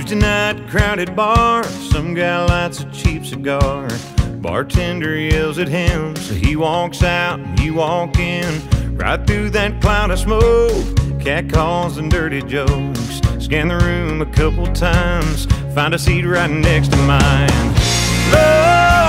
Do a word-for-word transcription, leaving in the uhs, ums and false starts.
Tuesday night, crowded bar. Some guy lights a cheap cigar. Bartender yells at him, so he walks out and you walk in. Right through that cloud of smoke, cat calls and dirty jokes. Scan the room a couple times, find a seat right next to mine. Love